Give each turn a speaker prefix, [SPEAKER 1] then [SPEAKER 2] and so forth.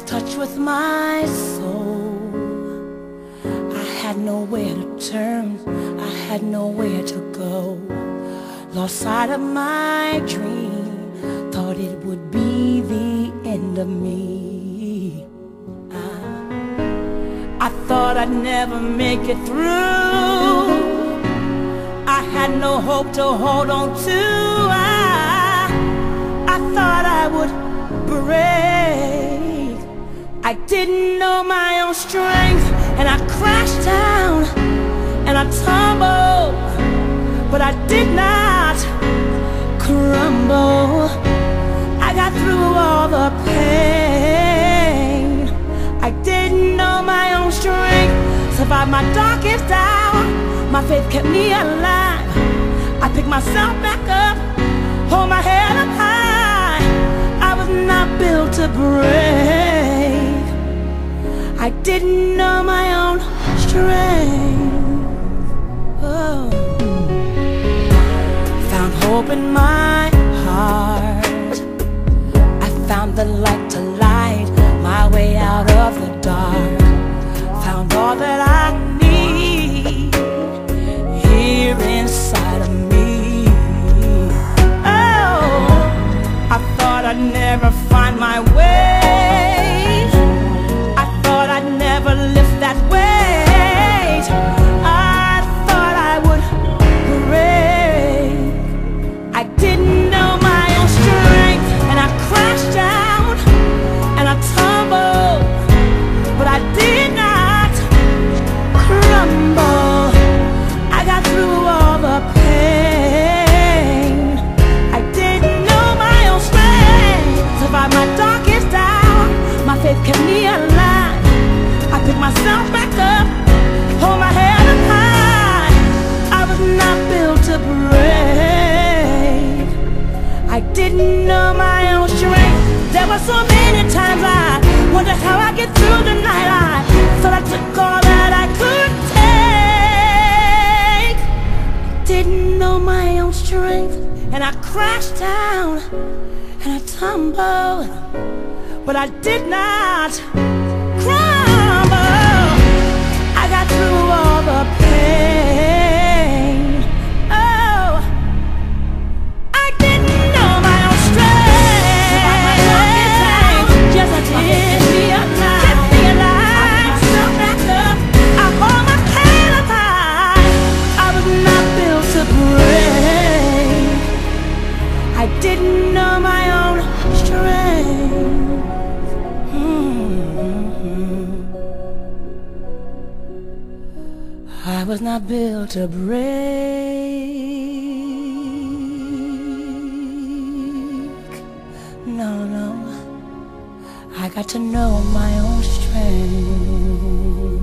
[SPEAKER 1] touch with my soul. I had nowhere to turn, I had nowhere to go. Lost sight of my dream, thought it would be the end of me. I thought I'd never make it through. I had no hope to hold on to. I thought I would break. I didn't know my own strength, and I crashed down and I tumbled, but I did not crumble. I got through all the pain. I didn't know my own strength, survived my darkest hour. My faith kept me alive. I picked myself back up, hold my head up high. I was not built to break. I didn't know my own strength. Oh. Found hope in my heart. I found the light to light my way out of the dark. Found all that I need here inside of me. Oh, I thought I'd never find my way. I thought I'd never lift that weight. I thought I would break. I didn't know my own strength, and I crashed down and I tumbled, but I did not crumble. I got through all the pain. I didn't know my own strength, survived my darkest hour. My faith kept me alive. I picked myself back up, hold my head up high. I was not built to break. I didn't know my own strength. There were so many times I wondered how I get through the night. I thought I took all that I could take. Didn't know my own strength, and I crashed down and I tumbled, but I did not crumble. I got through all the pain. Oh, I didn't know my own strength. Yes, I did. Kept me alive. I picked myself back up. I hold my head up high. I was not built to break. I didn't know my own strength. I was not built to break. No, no. I got to know my own strength.